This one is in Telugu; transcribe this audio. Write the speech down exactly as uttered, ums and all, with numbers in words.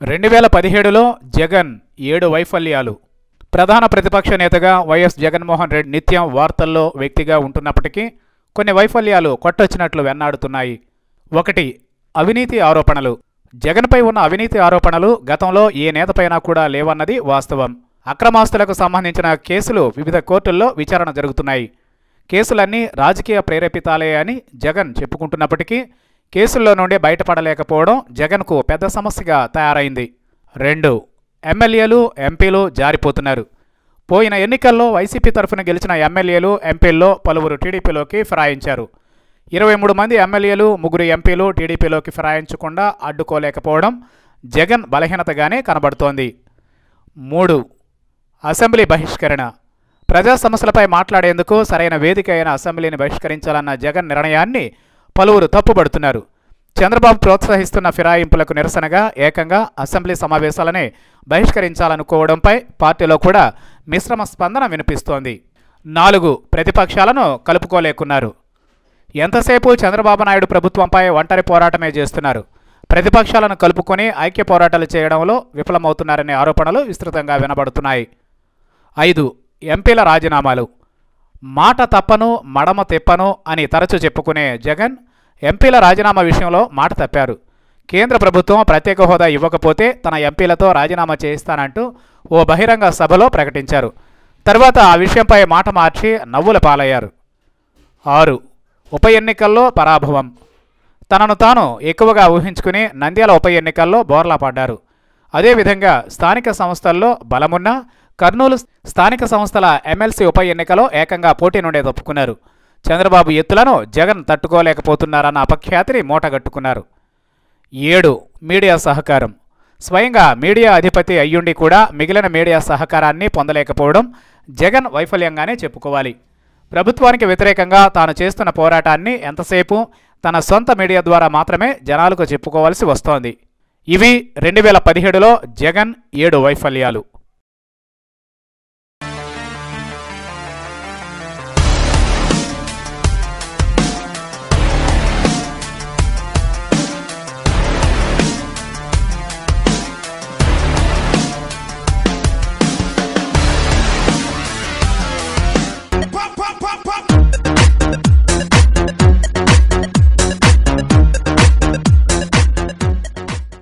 రెండు వేల పదిహేడులో జగన్ ఏడు వైఫల్యాలు. ప్రధాన ప్రతిపక్ష నేతగా వైఎస్ జగన్మోహన్ రెడ్డి నిత్యం వార్తల్లో వ్యక్తిగా ఉంటున్నప్పటికీ కొన్ని వైఫల్యాలు కొట్టొచ్చినట్లు వెన్నాడుతున్నాయి. ఒకటి, అవినీతి ఆరోపణలు. జగన్పై ఉన్న అవినీతి ఆరోపణలు గతంలో ఏ నేతపైనా కూడా లేవన్నది వాస్తవం. అక్రమాస్తులకు సంబంధించిన కేసులు వివిధ కోర్టుల్లో విచారణ జరుగుతున్నాయి. కేసులన్నీ రాజకీయ ప్రేరేపితాలే అని జగన్ చెప్పుకుంటున్నప్పటికీ కేసుల్లో నుండి బయటపడలేకపోవడం జగన్కు పెద్ద సమస్యగా తయారైంది. రెండు, ఎమ్మెల్యేలు ఎంపీలు జారిపోతున్నారు. పోయిన ఎన్నికల్లో వైసీపీ తరఫున గెలిచిన ఎమ్మెల్యేలు ఎంపీల్లో పలువురు టీడీపీలోకి ఫిరాయించారు. ఇరవై మూడు మంది ఎమ్మెల్యేలు ముగ్గురు ఎంపీలు టీడీపీలోకి ఫిరాయించకుండా అడ్డుకోలేకపోవడం జగన్ బలహీనతగానే కనబడుతోంది. మూడు, అసెంబ్లీ బహిష్కరణ. ప్రజా సమస్యలపై మాట్లాడేందుకు సరైన వేదిక అయిన అసెంబ్లీని బహిష్కరించాలన్న జగన్ నిర్ణయాన్ని పలువురు తప్పుబడుతున్నారు. చంద్రబాబు ప్రోత్సహిస్తున్న ఫిరాయింపులకు నిరసనగా ఏకంగా అసెంబ్లీ సమావేశాలనే బహిష్కరించాలనుకోవడంపై పార్టీలో కూడా మిశ్రమ స్పందన వినిపిస్తోంది. నాలుగు, ప్రతిపక్షాలను కలుపుకోలేకున్నారు. ఎంతసేపు చంద్రబాబు నాయుడు ప్రభుత్వంపై ఒంటరి పోరాటమే చేస్తున్నారు. ప్రతిపక్షాలను కలుపుకొని ఐక్య పోరాటాలు చేయడంలో విఫలమవుతున్నారనే ఆరోపణలు విస్తృతంగా వినబడుతున్నాయి. ఐదు, ఎంపీల రాజీనామాలు. మాట తప్పను మడమ తెప్పను అని తరచూ చెప్పుకునే జగన్ ఎంపీల రాజీనామా విషయంలో మాట తప్పారు. కేంద్ర ప్రభుత్వం ప్రత్యేక హోదా ఇవ్వకపోతే తన ఎంపీలతో రాజీనామా చేయిస్తానంటూ ఓ బహిరంగ సభలో ప్రకటించారు. తర్వాత ఆ విషయంపై మాట మార్చి నవ్వుల పాలయ్యారు. ఆరు, ఉప ఎన్నికల్లో పరాభవం. తనను తాను ఎక్కువగా ఊహించుకుని నంద్యాల ఉప ఎన్నికల్లో బోర్లా పడ్డారు. అదేవిధంగా స్థానిక సంస్థల్లో బలమున్న కర్నూలు స్థానిక సంస్థల ఎమ్మెల్సీ ఉప ఎన్నికలో ఏకంగా పోటీ నుండే తప్పుకున్నారు. చంద్రబాబు ఎత్తులను జగన్ తట్టుకోలేకపోతున్నారన్న అపఖ్యాతిని మూటగట్టుకున్నారు. ఏడు, మీడియా సహకారం. స్వయంగా మీడియా అధిపతి అయ్యుండి కూడా మిగిలిన మీడియా సహకారాన్ని పొందలేకపోవడం జగన్ వైఫల్యంగానే చెప్పుకోవాలి. ప్రభుత్వానికి వ్యతిరేకంగా తాను చేస్తున్న పోరాటాన్ని ఎంతసేపు తన సొంత మీడియా ద్వారా మాత్రమే జనాలకు చెప్పుకోవాల్సి వస్తోంది. ఇవి రెండు వేల పదిహేడులో జగన్ ఏడు వైఫల్యాలు.